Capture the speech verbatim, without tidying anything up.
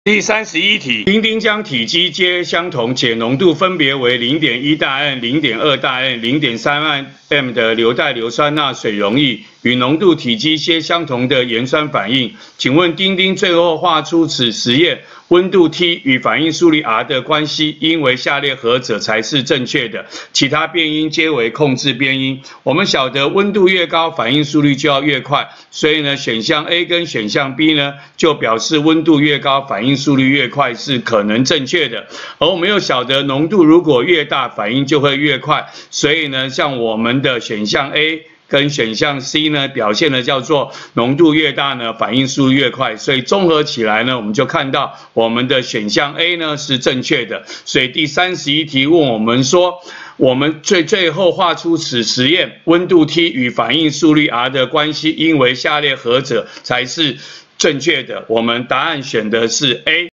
第三十一题，丁丁浆体积皆相同，且浓度分别为 零点一 大 M、零点二 大 M、零点三 M 的硫代硫酸钠水溶液与浓度体积皆相同的盐酸反应。请问丁丁最后画出此实验温度 T 与反应速率 R 的关系，应为下列何者才是正确的？其他变因皆为控制变因。我们晓得温度越高，反应速率就要越快，所以呢，选项 A 跟选项 B 呢，就表示温度越高，反应速率越快是可能正确的。而我们又晓得浓度如果越大，反应就会越快，所以呢，像我们的选项 A。跟选项 C 呢，表现的叫做浓度越大呢，反应速度越快，所以综合起来呢，我们就看到我们的选项 A 呢是正确的。所以第三十一题问我们说，我们最最后画出此实验温度 T 与反应速率 R 的关系，应为下列何者才是正确的？我们答案选的是 A。